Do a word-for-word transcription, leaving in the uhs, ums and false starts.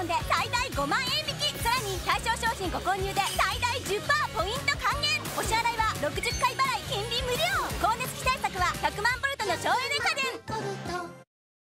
ンで最大ごまんえん引き、さらに対象商品ご購入で最大